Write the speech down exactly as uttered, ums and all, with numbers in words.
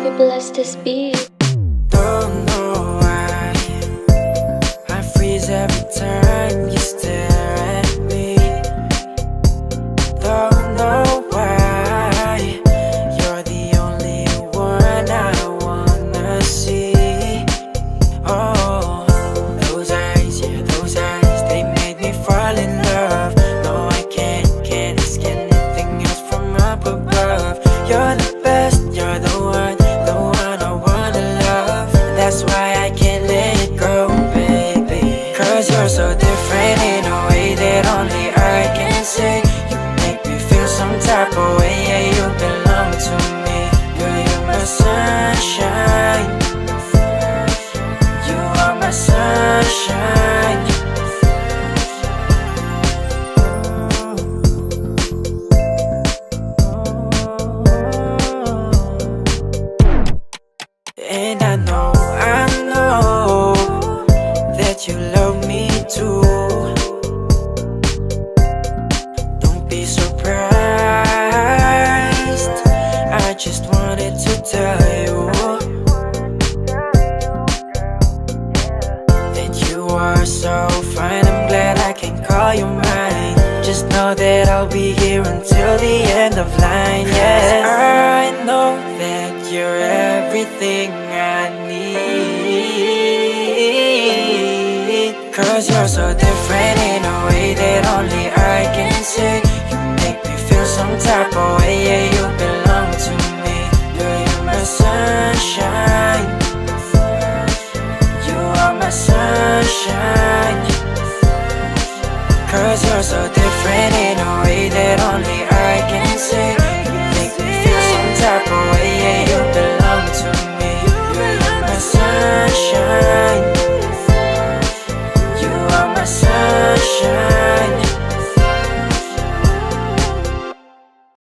me bless this beat. Don't know why I freeze every time you stare at me. Don't know why you're the only one I wanna see. Oh, those eyes, yeah, those eyes, they made me fall in love. No, I can't, can't ask anything else from up above. You're the best, you're the one, the one I wanna love. That's why I can't let it go, baby. Cause you're so different in a way that only I can say. You make me feel some type of way, yeah, you belong to me. You're, you're my sunshine. You are my sunshine. And I know, I know that you love me too. Don't be surprised, I just wanted to tell you that you are so fine. I'm glad I can call you mine. Just know that I'll be here until the end of line, yeah. I know that you're everything I need. Cause you're so different in a way that only I can say. You make me feel some type of way, yeah, you belong to me. You're, you're my sunshine. You are my sunshine. Cause you're so different in a way that only I can say.